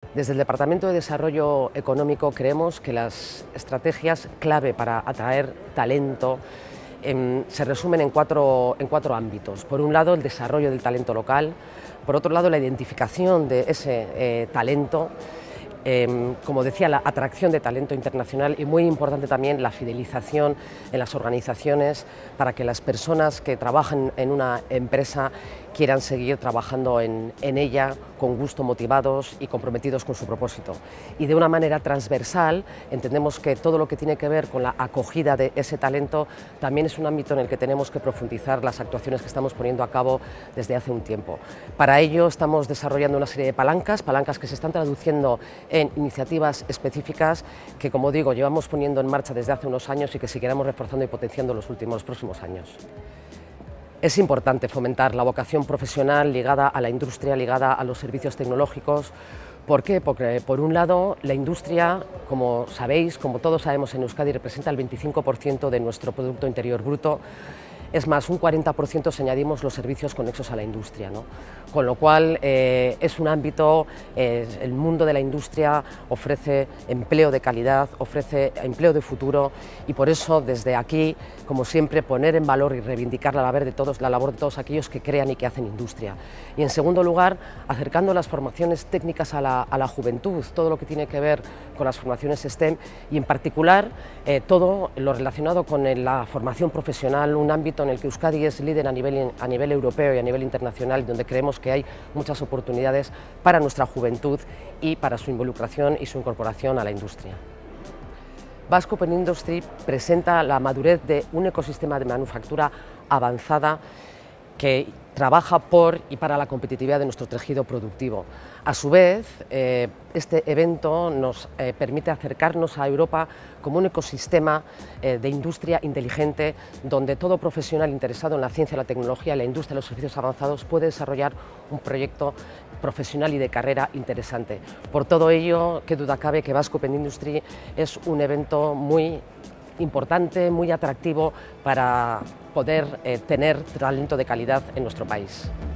Desde el Departamento de Desarrollo Económico creemos que las estrategias clave para atraer talento se resumen en cuatro ámbitos. Por un lado, el desarrollo del talento local; por otro lado, la identificación de ese talento; como decía, la atracción de talento internacional; y muy importante también la fidelización en las organizaciones para que las personas que trabajan en una empresa quieran seguir trabajando en ella con gusto, motivados y comprometidos con su propósito. Y de una manera transversal entendemos que todo lo que tiene que ver con la acogida de ese talento también es un ámbito en el que tenemos que profundizar las actuaciones que estamos poniendo a cabo desde hace un tiempo. Para ello estamos desarrollando una serie de palancas que se están traduciendo en iniciativas específicas que, como digo, llevamos poniendo en marcha desde hace unos años y que seguiremos reforzando y potenciando en los próximos años. Es importante fomentar la vocación profesional ligada a la industria, ligada a los servicios tecnológicos. ¿Por qué? Porque, por un lado, la industria, como sabéis, como todos sabemos, en Euskadi representa el 25% de nuestro Producto Interior Bruto. Es más, un 40% si añadimos los servicios conexos a la industria, ¿no? Con lo cual es un ámbito, el mundo de la industria ofrece empleo de calidad, ofrece empleo de futuro, y por eso desde aquí, como siempre, poner en valor y reivindicar la labor de todos aquellos que crean y que hacen industria. Y en segundo lugar, acercando las formaciones técnicas a la juventud, todo lo que tiene que ver con las formaciones STEM y en particular todo lo relacionado con la formación profesional, un ámbito en el que Euskadi es líder a nivel europeo y a nivel internacional, donde creemos que hay muchas oportunidades para nuestra juventud y para su involucración y su incorporación a la industria. Basque Open Industry presenta la madurez de un ecosistema de manufactura avanzada que trabaja por y para la competitividad de nuestro tejido productivo. A su vez, este evento nos permite acercarnos a Europa como un ecosistema de industria inteligente, donde todo profesional interesado en la ciencia, la tecnología, la industria y los servicios avanzados puede desarrollar un proyecto profesional y de carrera interesante. Por todo ello, qué duda cabe que Basque Open Industry es un evento muy importante, muy atractivo para poder tener talento de calidad en nuestro país.